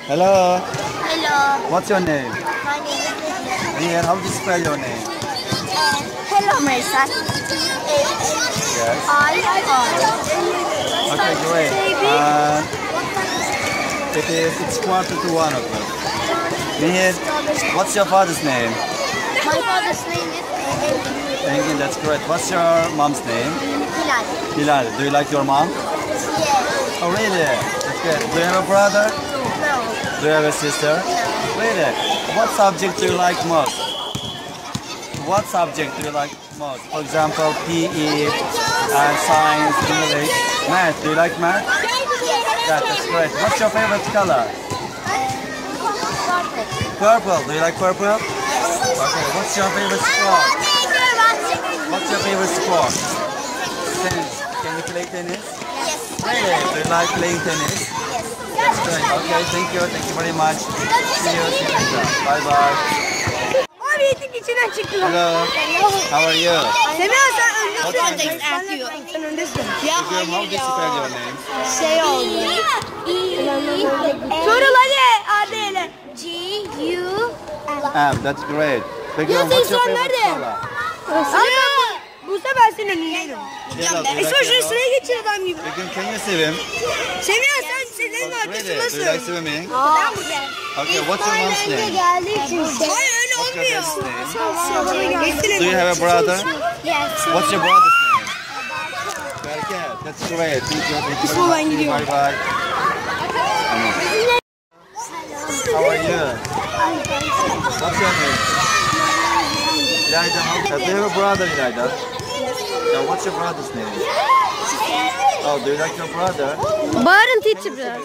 Hello. Hello. What's your name? My name is Lydia. Dear, how do you spell your name? Hello, Marissa. Yes. H-I-R. Okay, great. It's 1:45. Dear, what's your father's name? My father's name is Engin, that's great. What's your mom's name? Hilal. Hilal. Do you like your mom? Yes. Oh, really? That's good. Do you have a brother? No. Do you have a sister? Really? What subject do you like most? What subject do you like most? For example, PE, science, English, math. Do you like math? Yeah, that's great. What's your favorite color? Purple. Do you like purple? Okay. What's your favorite sport? What's your favorite sport? Tennis. Can you play tennis? Yes. Really? Do you like playing tennis? Yes. That's great. Okay, thank you. Thank you very much. See you later. Bye bye. Abi etik içinden çıktı. Hello. How are you? Semih sen What's your öndesin. name? Sen öndesin. Ya How do you spell your name? şey oldu. Sorul hadi. Hadi hele. G-U. That's great. Peki, Ya what's your sen favorite nerede? color? Buse ben senin önündeydim. Yellow. Do you like Şuraya yellow? sıraya geçiyor adam gibi. Peki, can you swim? Semih sen senin Really? Do you like arkasındasın. swimming? Ben buradayım. Okay, what's your mom's name? Geldiği için şey. Hayır öyle What's your dad's olmuyor. Do you have a brother? Yes. What's your brother's name? Berke. That's great. Thank you. Thank you very much. Bye bye. How are you? What's your name? İlayda. Do you have a brother, İlayda? Now, what's your brother's name? Oh, do you like your brother? Bağırın teacher biraz.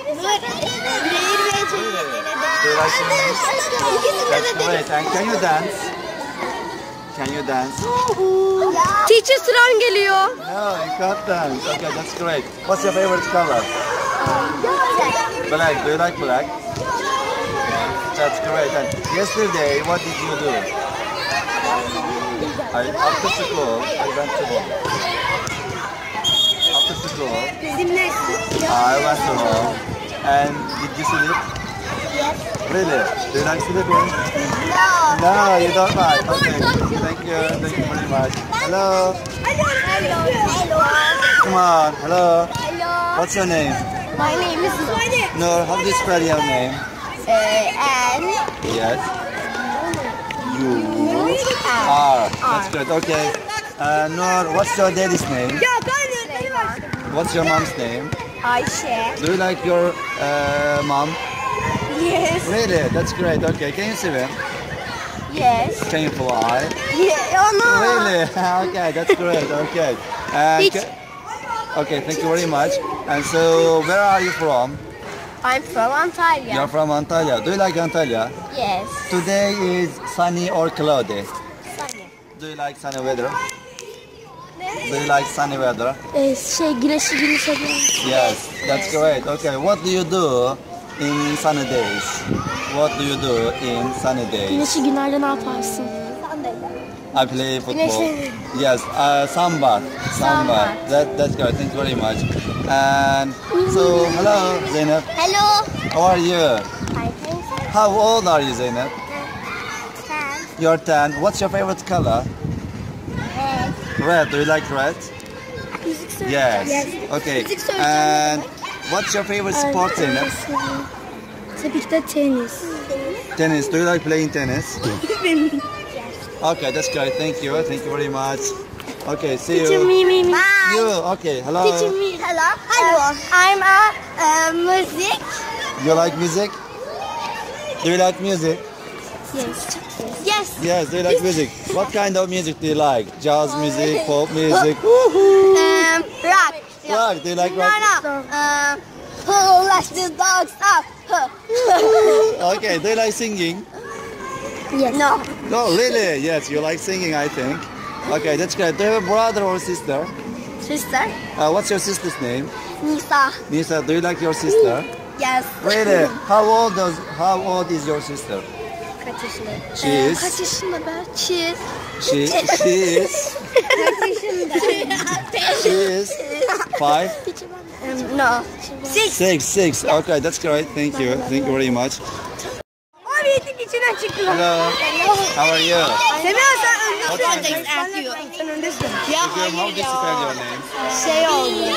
Do you like singing? That's great. And can you dance? Can you dance? Teacher sıran geliyor. No, you can't dance. Okay, that's great. What's your favorite color? Black. Do you like black? That's great. And yesterday, what did you do? After school, I went to home. After school, I went to home. And did you sleep? Really? Do you like sleeping? No. No, you don't like. Okay. Thank you. Thank you very much. Hello. Hello. Come on. Hello. Hello. What's your name? My name is No, how do you spell your name? N. Yes. U-R. That's good. Okay. Noor, what's your daddy's name? What's your mom's name? Ayşe. Do you like your mom? Yes. Really? That's great. Okay. Can you swim? Yes. Can you fly? Yeah. Oh no. Really? Okay. That's great. Okay. And Hiç- okay. Thank you very much. And so, where are you from? I'm from Antalya. You're from Antalya. Do you like Antalya? Yes. Today is sunny or cloudy? Sunny. Do you like sunny weather? Do you like sunny weather? Güneşli güneşe. Yes, that's great. Okay, what do you do in sunny days? What do you do in sunny days? Güneşli günlerde ne yaparsın? I play football. Yes, samba. Samba. That's great. Thank you very much. And so, hello, Zeynep. Hello. How are you? I think How old are you, Zeynep? 10. You're 10. What's your favorite color? Red. Red. Do you like red? Yes. Okay. And what's your favorite sport, Zeynep? Tabii ki de tenis. Tennis. Do you like playing tennis? Okay, that's great. Thank you. Thank you very much. Okay, see you. Me. Bye. You. Okay. Hello. Hello. Hello. I'm a music. You like music? Do you like music? Yes. Yes. Yes. Do you like music? What kind of music do you like? Jazz music, pop music. Rock. Rock. Do you like rock? No. Who lets the dogs up? Okay. Do you like singing? Yes. No. No, really? Yes, you like singing, I think. Okay, that's great. Do you have a brother or sister? Sister. What's your sister's name? Nisa. Nisa. Do you like your sister? Yes. Really? How old is your sister? Kaç yaşında? She is. Kaç yaşında be? She is. She is. Kaç yaşında? She is 5. No. 6. 6, 6. Okay, that's great. Thank you. Thank you very much. Abi etin içinden çıktılar. Hello. How are you? Semih sen What's your öndesin. name? Sen öndesin. How do you spell your name? Şey oldu.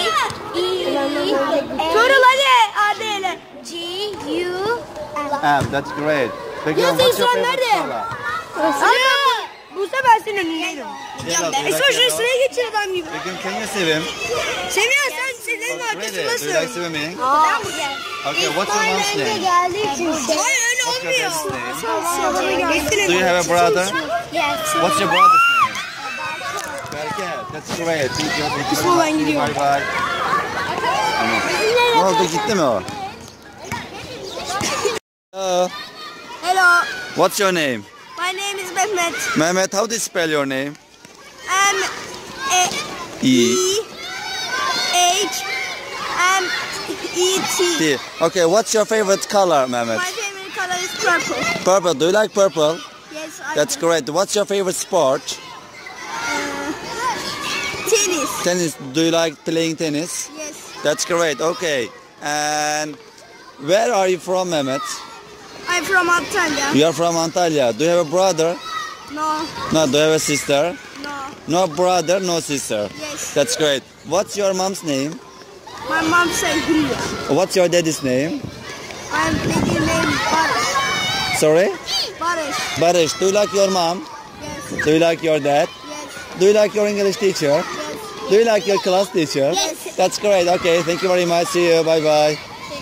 Sorul hadi hele. G-U. That's great. Peki, Ya what's sen your şu an favorite nerede? color? Buse ben senin önündeydim. Yellow, do you like Esma şuraya yellow? sıraya geçir adam gibi. Peki, can you swim? Semih sen senin Really? Do arkasındasın. you like swimming? Ben bu gel. Okay, what's your mom's name? Geldiği için. Hayır öyle What's your olmuyor. dad's name? Do you have a brother? Yes. What's your brother's name? Berke. That's great. Thank you. Thank you. İsmail ben gidiyorum. Bye bye. Ne oldu, gitti mi o? Hello. Hello. What's your name? My name is Mehmet. Mehmet, how do you spell your name? E H M E T. Okay, what's your favorite color, Mehmet? My favorite color is purple. Purple. Do you like purple? Yes, I That's do. great. What's your favorite sport? Tennis. Tennis. Do you like playing tennis? Yes. That's great. Okay. And where are you from, Mehmet? I'm from Antalya. You are from Antalya. Do you have a brother? No. No. Do you have a sister? No. No brother, no sister. Yes. That's great. What's your mom's name? My mom said Julia. What's your daddy's name? I'm lady named Barış. Sorry? Barış. Barish. Do you like your mom? Yes. Do you like your dad? Yes. Do you like your English teacher? Yes. Do you like your class teacher? Yes. That's great. Okay, thank you very much. See you. Bye bye.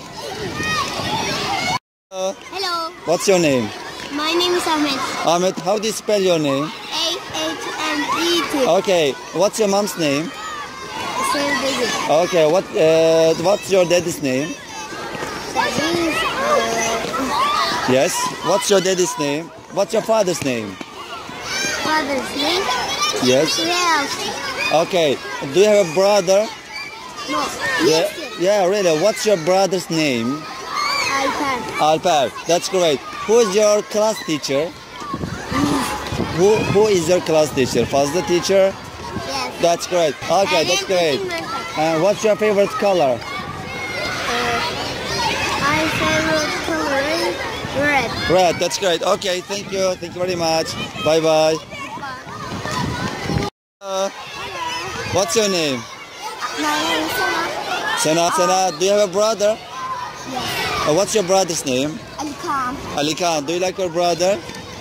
Hello. What's your name? My name is Ahmet. Ahmed, how do you spell your name? A-H-M-E-T. Okay, what's your mom's name? Sevdegi. Okay, what's your daddy's name? Yes. What's your daddy's name? What's your father's name? Father's name? Yes. Ralph. Okay. Do you have a brother? No. Yeah. Yeah, really. What's your brother's name? Alper. Alper. That's great. Who is your class teacher? Who is your class teacher? Fazla teacher? Yes. That's great. Okay, that's great. And what's your favorite color? My favorite color is red. Red. That's great. Okay, thank you. Thank you very much. Bye bye. What's your name? My name is Sana. Sena. Do you have a brother? Yes. What's your brother's name? Ali Khan. Ali Khan. Do you like your brother?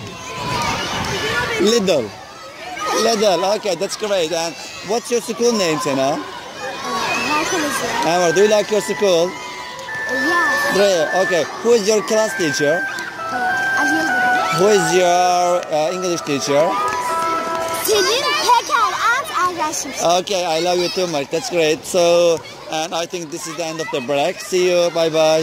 Little. Okay, that's great. And what's your school name, Sena? Michael is there. Amar, do you like your school? Yes. Great. Okay. Who is your class teacher? Ali. Who is your English teacher? Senin Peker at arkadaşım. Okay, I love you too much. That's great. So, and I think this is the end of the break. See you. Bye bye.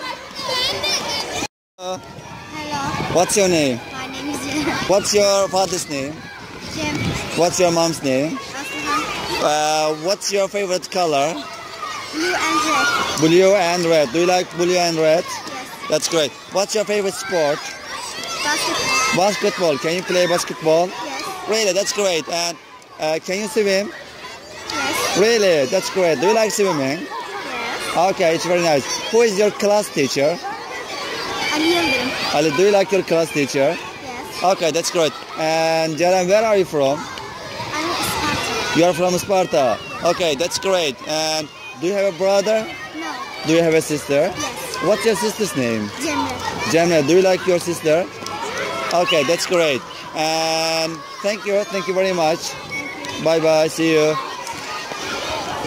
Hello. What's your name? My name is Cem. What's your father's name? What's your mom's name? Aslıhan. What's your favorite color? Blue and red. Blue and red. Do you like blue and red? Yes. That's great. What's your favorite sport? Basketball. Basketball. Can you play basketball? Yes. Really, that's great. And can you swim? Yes. Really, that's great. Do you like swimming? Yes. Okay, it's very nice. Who is your class teacher? Ali Yıldırım. Ali, do you like your class teacher? Yes. Okay, that's great. And Ceren, where are you from? I'm Isparta. You are from Sparta. Okay, that's great. And do you have a brother? No. Do you have a sister? Yes. What's your sister's name? Cemre. Cemre, do you like your sister? Okay, that's great. And thank you very much. Bye bye, see you.